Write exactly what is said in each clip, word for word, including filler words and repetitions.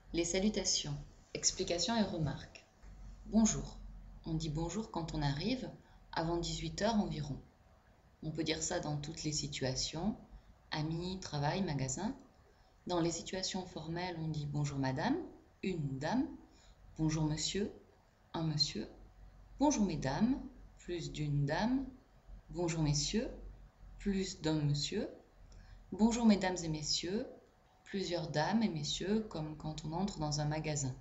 Les salutations, explications et remarques. Bonjour. On dit bonjour quand on arrive, avant dix-huit heures environ. On peut dire ça dans toutes les situations, amis, travail, magasin. Dans les situations formelles, on dit bonjour madame, une dame, bonjour monsieur, un monsieur, bonjour mesdames, plus d'une dame, bonjour messieurs, plus d'un monsieur, bonjour mesdames et messieurs, plusieurs dames et messieurs, comme quand on entre dans un magasin.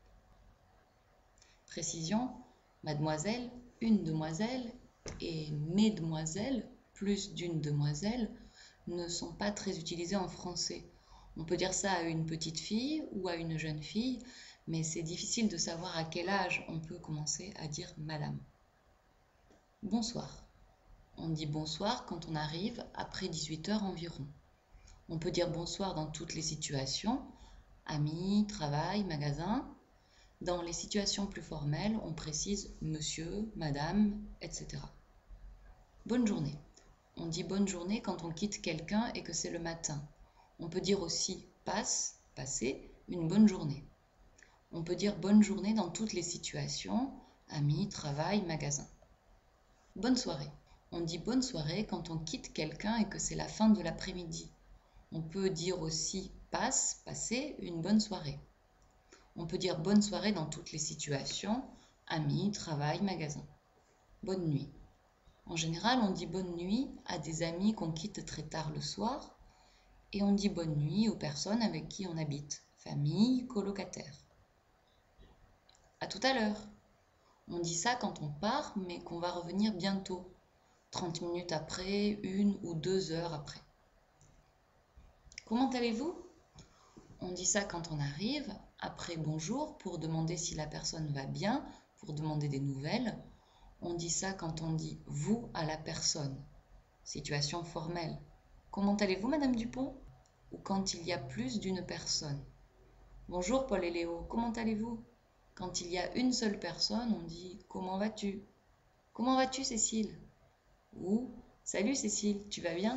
Précision, mademoiselle, une demoiselle et mesdemoiselles, plus d'une demoiselle, ne sont pas très utilisés en français. On peut dire ça à une petite fille ou à une jeune fille, mais c'est difficile de savoir à quel âge on peut commencer à dire madame. Bonsoir. On dit bonsoir quand on arrive après dix-huit heures environ. On peut dire bonsoir dans toutes les situations, amis, travail, magasin. Dans les situations plus formelles, on précise monsieur, madame, et cetera. Bonne journée. On dit bonne journée quand on quitte quelqu'un et que c'est le matin. On peut dire aussi passe, passer, une bonne journée. On peut dire bonne journée dans toutes les situations, amis, travail, magasin. Bonne soirée. On dit bonne soirée quand on quitte quelqu'un et que c'est la fin de l'après-midi. On peut dire aussi passe, passer, une bonne soirée. On peut dire bonne soirée dans toutes les situations, amis, travail, magasin. Bonne nuit. En général, on dit bonne nuit à des amis qu'on quitte très tard le soir et on dit bonne nuit aux personnes avec qui on habite, famille, colocataire. À tout à l'heure. On dit ça quand on part mais qu'on va revenir bientôt, trente minutes après, une ou deux heures après. Comment allez-vous ? On dit ça quand on arrive, après bonjour, pour demander si la personne va bien, pour demander des nouvelles. On dit ça quand on dit vous à la personne. Situation formelle. Comment allez-vous, Madame Dupont ? Ou quand il y a plus d'une personne. Bonjour Paul et Léo, comment allez-vous ? Quand il y a une seule personne, on dit comment vas-tu ? Comment vas-tu, Cécile ? Ou salut Cécile, tu vas bien ?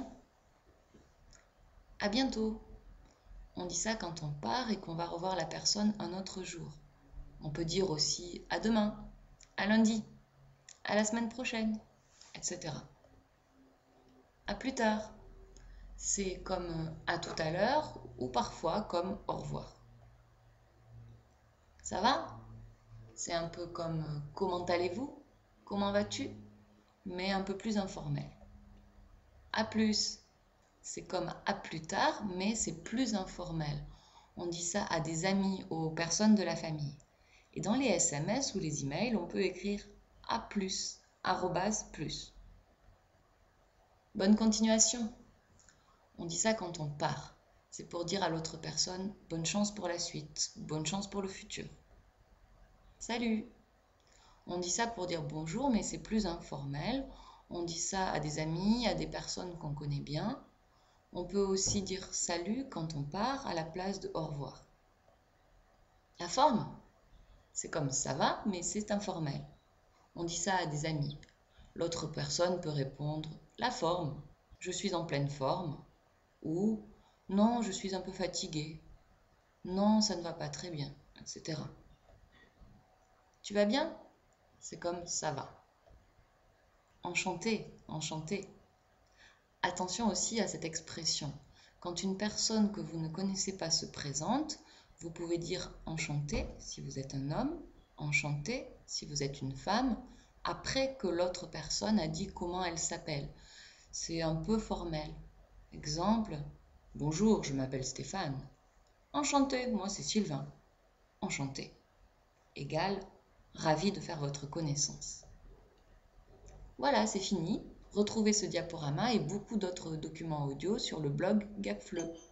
À bientôt. On dit ça quand on part et qu'on va revoir la personne un autre jour. On peut dire aussi à demain, à lundi, à la semaine prochaine, et cetera. À plus tard. C'est comme à tout à l'heure ou parfois comme au revoir. Ça va ? C'est un peu comme comment allez-vous ? Comment vas-tu ? Mais un peu plus informel. À plus. C'est comme à plus tard, mais c'est plus informel. On dit ça à des amis, aux personnes de la famille. Et dans les S M S ou les emails, on peut écrire à plus, arrobase plus. Bonne continuation. On dit ça quand on part. C'est pour dire à l'autre personne bonne chance pour la suite, bonne chance pour le futur. Salut. On dit ça pour dire bonjour, mais c'est plus informel. On dit ça à des amis, à des personnes qu'on connaît bien. On peut aussi dire salut quand on part à la place de au revoir. La forme, c'est comme ça va, mais c'est informel. On dit ça à des amis. L'autre personne peut répondre la forme, je suis en pleine forme, ou non, je suis un peu fatiguée, non, ça ne va pas très bien, et cetera. Tu vas bien ? C'est comme ça va. Enchanté, enchanté. Attention aussi à cette expression. Quand une personne que vous ne connaissez pas se présente, vous pouvez dire enchanté si vous êtes un homme, enchanté si vous êtes une femme, après que l'autre personne a dit comment elle s'appelle. C'est un peu formel. Exemple, bonjour, je m'appelle Stéphane. Enchanté, moi c'est Sylvain. Enchanté. Égal, ravi de faire votre connaissance. Voilà, c'est fini. Retrouvez ce diaporama et beaucoup d'autres documents audio sur le blog Gapfleu.